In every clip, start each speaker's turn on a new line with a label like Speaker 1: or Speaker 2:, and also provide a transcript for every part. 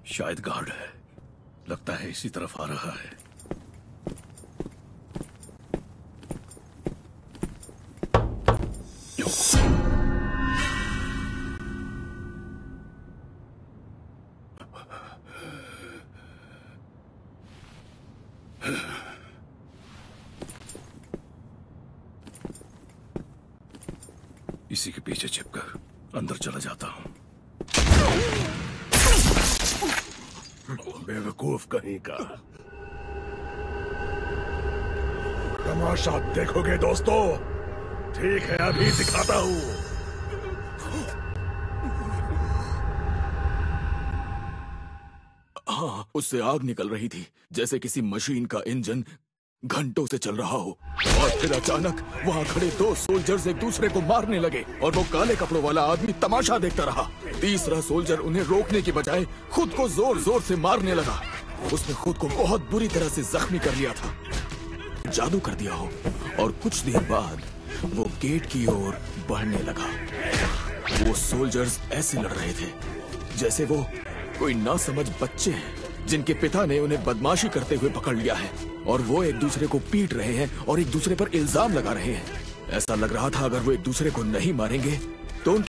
Speaker 1: शायद गार्ड है, लगता है इसी तरफ आ रहा है। इसी के पीछे छिपकर अंदर चला जाता हूं।
Speaker 2: बेवकूफ कहीं का। तमाशा देखोगे दोस्तों? ठीक है, अभी दिखाता हूं।
Speaker 3: हाँ, उससे आग निकल रही थी, जैसे किसी मशीन का इंजन घंटों से चल रहा हो। और फिर अचानक वहाँ खड़े दो सोल्जर्स एक दूसरे को मारने लगे और वो काले कपड़ों वाला आदमी तमाशा देखता रहा। तीसरा सोल्जर उन्हें रोकने की बजाय खुद को जोर जोर से मारने लगा। उसने खुद को बहुत बुरी तरह से जख्मी कर लिया था, जादू कर दिया हो। और कुछ देर बाद वो गेट की ओर बढ़ने लगा। वो सोल्जर्स ऐसे लड़ रहे थे जैसे वो कोई नासमझ बच्चे हैं जिनके पिता ने उन्हें बदमाशी करते हुए पकड़ लिया है, और वो एक दूसरे को पीट रहे हैं और एक दूसरे पर इल्जाम लगा रहे हैं। ऐसा लग रहा था अगर वो एक दूसरे को नहीं मारेंगे तो उनके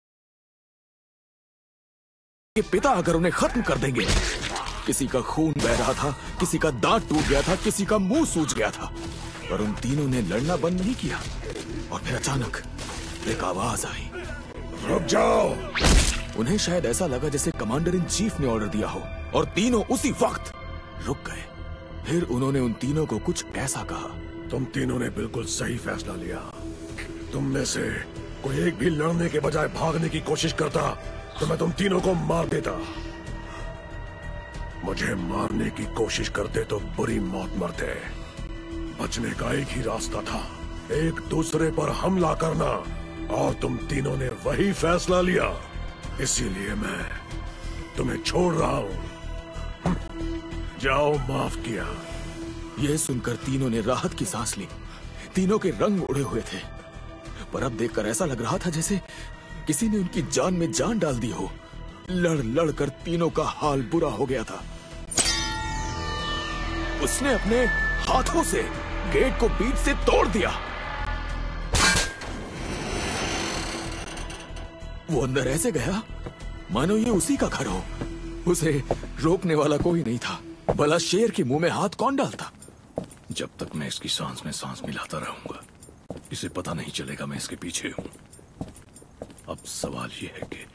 Speaker 3: पिता अगर उन्हें खत्म कर देंगे। किसी का खून बह रहा था, किसी का दांत टूट गया था, किसी का मुंह सूज गया था, पर उन तीनों ने लड़ना बंद नहीं किया। और फिर अचानक एक आवाज आई,
Speaker 2: रुक जाओ।
Speaker 3: उन्हें शायद ऐसा लगा जैसे कमांडर इन चीफ ने ऑर्डर दिया हो, और तीनों उसी वक्त रुक गए। फिर उन्होंने उन तीनों को कुछ ऐसा कहा,
Speaker 2: तुम तीनों ने बिल्कुल सही फैसला लिया। तुम में से कोई एक भी लड़ने के बजाय भागने की कोशिश करता तो मैं तुम तीनों को मार देता। मुझे मारने की कोशिश करते तो बुरी मौत मरते। बचने का एक ही रास्ता था, एक दूसरे पर हमला करना, और तुम तीनों ने वही फैसला लिया। इसीलिए मैं तुम्हें छोड़ रहा हूं। जाओ, माफ किया।
Speaker 3: यह सुनकर तीनों ने राहत की सांस ली। तीनों के रंग उड़े हुए थे, पर अब देखकर ऐसा लग रहा था जैसे किसी ने उनकी जान में जान डाल दी हो। लड़ लड़ कर तीनों का हाल बुरा हो गया था। उसने अपने हाथों से गेट को बीच से तोड़ दिया। वो अंदर ऐसे गया मानो ये उसी का घर हो। उसे रोकने वाला कोई नहीं था। भला शेर के मुंह में हाथ कौन डालता?
Speaker 1: जब तक मैं इसकी सांस में सांस मिलाता रहूंगा, इसे पता नहीं चलेगा मैं इसके पीछे हूं। अब सवाल यह है कि